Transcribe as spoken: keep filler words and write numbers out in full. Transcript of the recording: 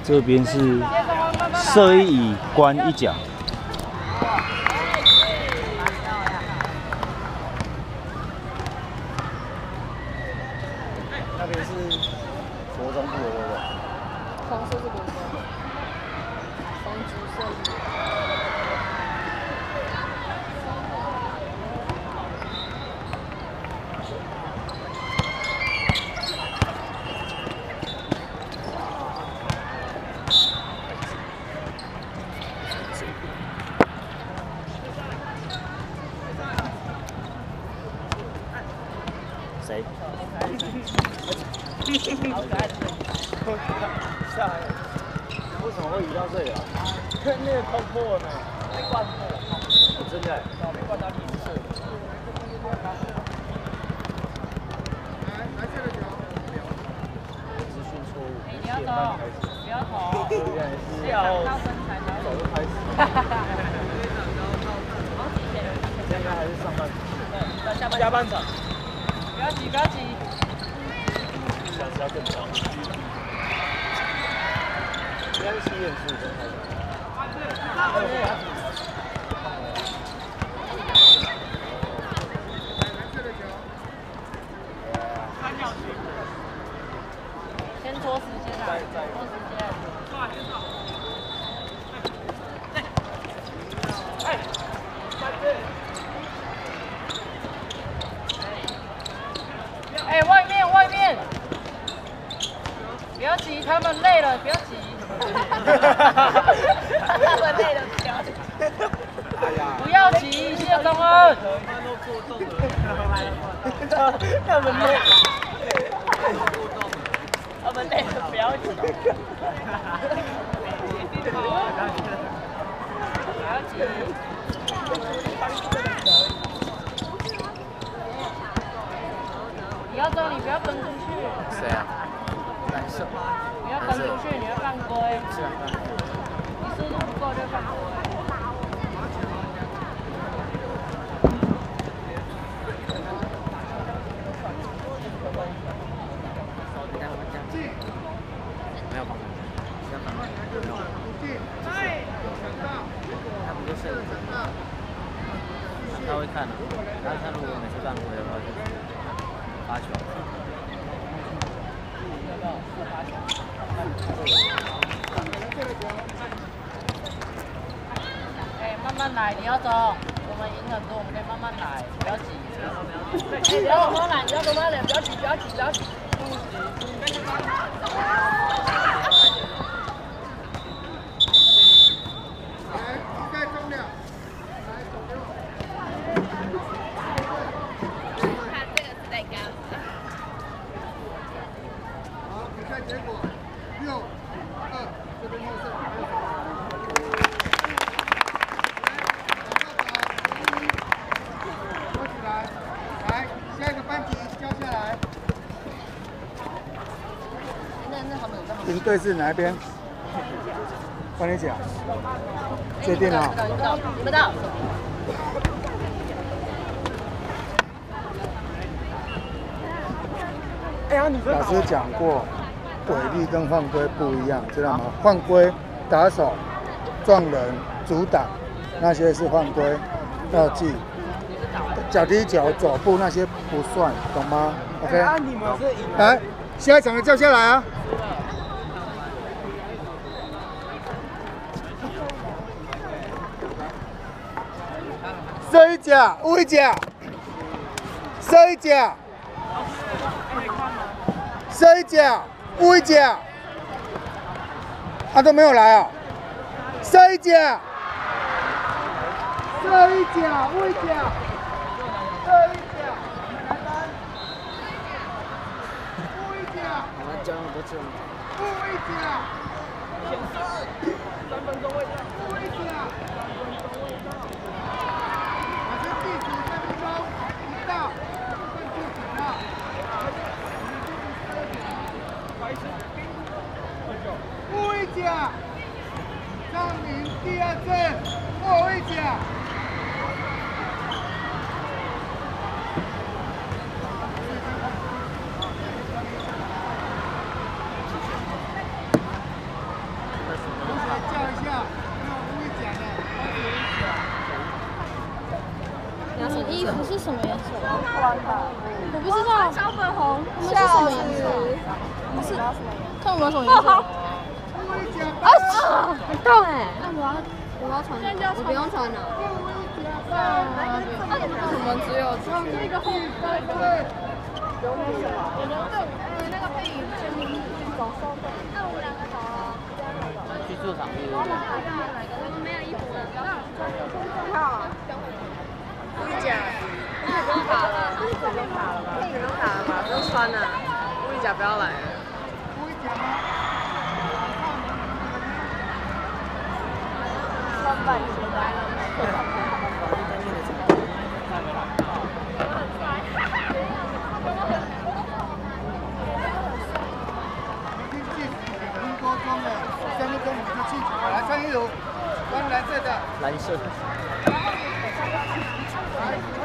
这边是射一乙观一甲。 那边是国中部的，对不对？ 红色是国中，红橘色是。 谁？ 好可爱的。 下来，为什么会移到这里啊？跟那个突破呢？ 被灌破。 真的？ 被灌到零色。 来，来这个球。资讯错误。 你要走，不要投。 原来是要早就开始。现在还是上半场。 对，下半下半场。 不要急，不要急。 下次要更早。应该是七点十五分开始。 先拖时间啊，拖时间。哎，三队。 哎，外面外面，不要急，他们累了，不要急。他们累了，不要急。不要急，谢宗恩。他们累。他们累了，不要急。不要急。 你要走，你不要跟出去。 谁啊？蓝色。 你要跟出去，你要犯规。 是啊。 你速度不够就犯规。 没有吗？没有吗？没有。他不就是他会看的，然后他如果每次犯规的话，就是罚球。 哎，慢慢来，你要走，我们赢很多，我们可以慢慢来，不要急。哎，不要多慢来，不要多慢来，不要急，不要急，不要急。 结果六二，这边获胜。收起来，来下一个班级交下来。赢队是哪一边？帮你讲。确定了。 你们到。 哎呀，你老师讲过。 违例跟犯规不一样，知道吗？犯规打手、撞人、阻挡那些是犯规，要记。脚踢脚、走步那些不算，懂吗 ？OK。来，下一场的叫下来啊！射一甲，误一甲，射一甲，射一甲。 误一甲，他都没有来啊！射一甲，射一甲，误一甲，射一甲，误一甲，我们讲不清。误一甲，三分钟未到，误一甲，我是第十三分钟一到，分数几到？ 误一甲，张明第二次误一甲。 你是什么颜色？我不知道。小粉红。你们是什么颜色？你们是？看我们什么颜色？啊！很痛哎！那我要我要穿，我不用穿了。我们只有穿那个红色的。有那什么？我们对，那个配影先走收的。那我们两个走了。 去做场地。 我们没有衣服了。好。不讲，不用打了，不用打了吧？不用打了吧？不用穿了。乌力甲不要来了。乌力甲吗？穿板鞋来了。 下面跟我们就去，来穿衣服，刚来这的。 蓝色。